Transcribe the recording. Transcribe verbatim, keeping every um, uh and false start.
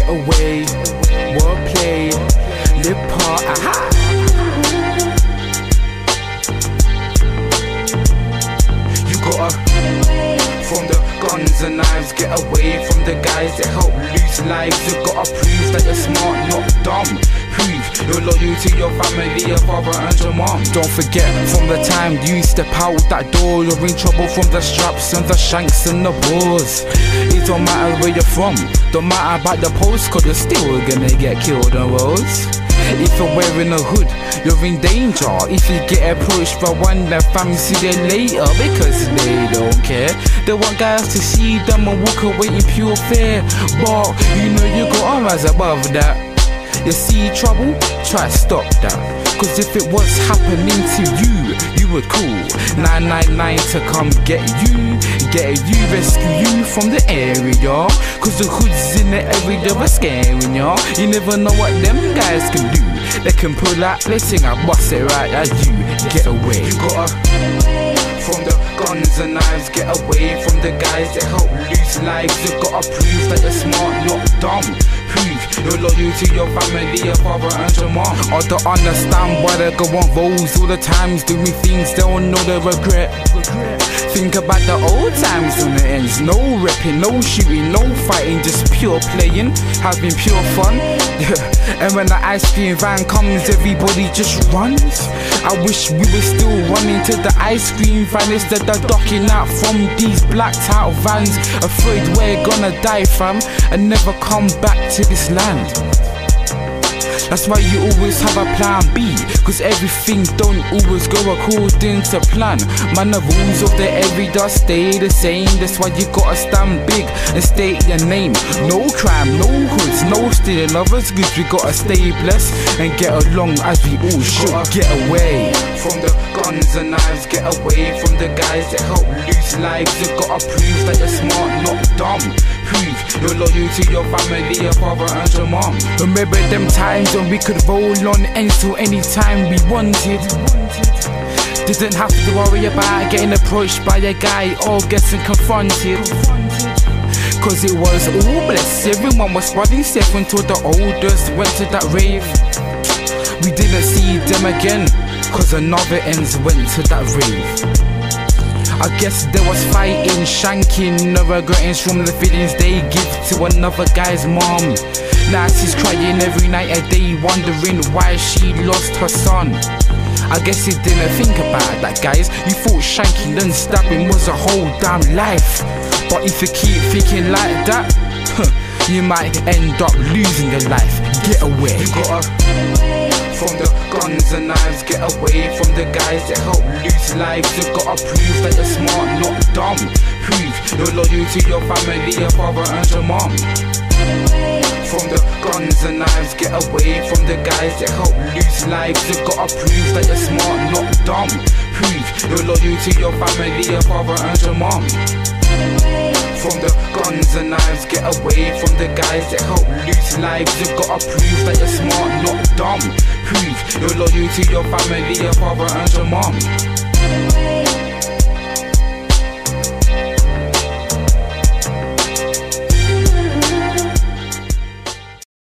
get away, well played, live part, aha. You gotta, from the guns and knives, get away from the guys that help lose lives. You gotta prove that you're smart, not dumb. Prove you're loyal to your family, your father and your mom. Don't forget, from the time you step out that door, you're in trouble from the straps and the shanks and the wars. It don't matter where you're from, don't matter about the postcode, you're still gonna get killed on roads. If you're wearing a hood, you're in danger. If you get approached by one, their family see you later, because they don't care. They want guys to see them and walk away in pure fear. But you know you got rise above that. You see trouble? Try to stop that. Cause if it was happening to you, you would call nine nine nine to come get you. Get you, rescue you from the area. Cause the hoods in the area are scaring ya. You never know what them guys can do. They can pull out, let's sing, I bust it right at you. Get away. You gotta, from the guns and knives, get away from the guys that help lose lives. You gotta prove that you're smart, not dumb. Prove you're loyal to your family, your father and your mom. I don't understand why they go on roads all the times, doing things they don't know they regret. Think about the old times when it ends. No repping, no shooting, no fighting, just pure playing, having pure fun. And when the ice cream van comes, everybody just runs. I wish we were still running to the ice cream van instead of ducking out from these blacked out vans. Afraid we're gonna die, fam, and never come back to this land. That's why you always have a plan B, cause everything don't always go according to plan. Man, the rules of the area stay the same. That's why you gotta stand big and state your name. No crime, no hoods, no stealing lovers, cause we gotta stay blessed and get along as we all should. Get away from the guns and knives, get away from the guys that help lose lives. You gotta prove that you're smart, not dumb. Prove you're loyal to your family, your father and your mom. Remember them times when we could roll on ends till any time we wanted. Didn't have to worry about getting approached by a guy or getting confronted. Cause it was all blessed, everyone was spreading safe until the oldest went to that rave. We didn't see them again, cause another ends went to that rave. I guess there was fighting, shanking, no regrets from the feelings they give to another guy's mom. Now she's crying every night a day, wondering why she lost her son. I guess you didn't think about that, guys. You thought shanking and stabbing was a whole damn life. But if you keep thinking like that, you might end up losing your life. Get away. You gotta, from the guns and knives, get away from the guys that help lose lives. You gotta prove that you're smart, not dumb. Prove you're loyal to your family, your father and your mom. From the guns and knives, get away from the guys that help lose lives. You gotta prove that you're smart, not dumb. Prove you're loyal to your family, your father and your mom. From the guns and knives, get away from the guys that help lose lives. You gotta prove that you're smart, not dumb. Prove you're loyal to your family, your father and your mom.